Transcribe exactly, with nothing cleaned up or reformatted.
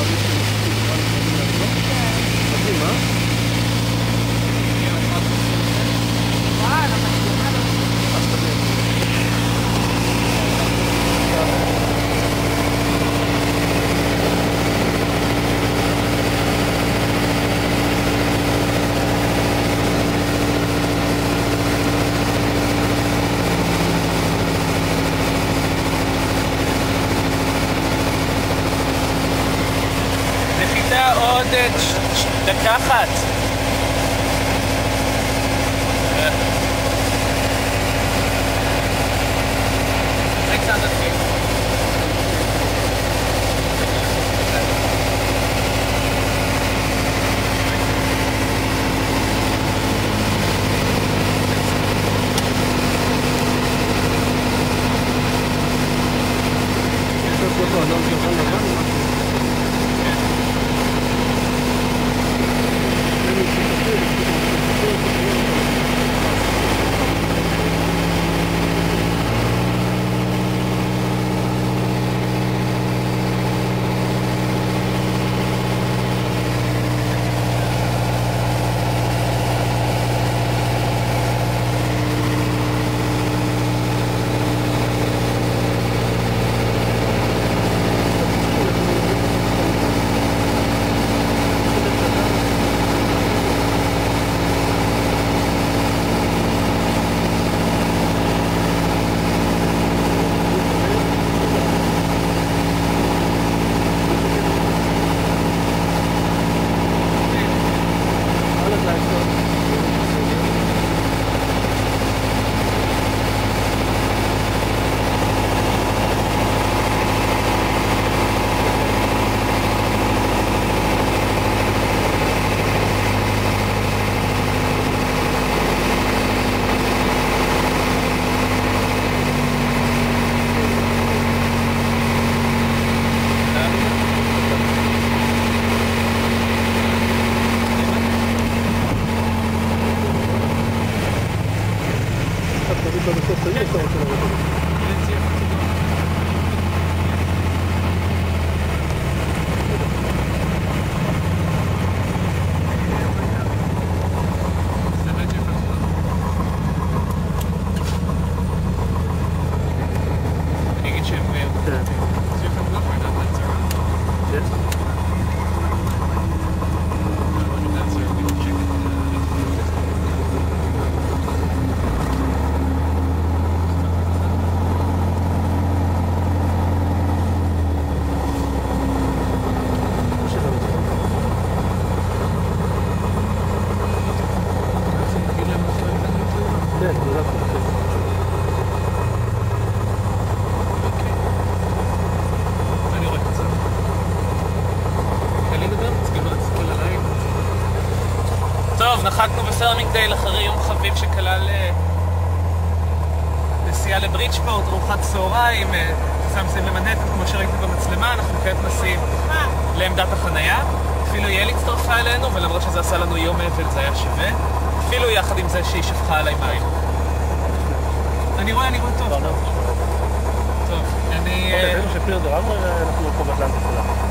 מדהים, אה? עוד דקה אחת. זה קצת נתחיל. נחתנו בפרמינגדייל אחרי יום חביב שכלל נסיעה לברידג'פורט, ארוחת צהריים, סמסים במנהטן כמו שראיתי במצלמה. אנחנו כעת נוסעים לעמדת החנייה. אפילו יעל הצטרפה אלינו, ולמרות שזה עשה לנו יום אבל זה היה שווה, אפילו יחד עם זה שהיא שפכה עליי מים. אני רואה, אני רואה טוב. טוב, אני... אוקיי, שפיר דרם, אנחנו פה באטלנטה כולה.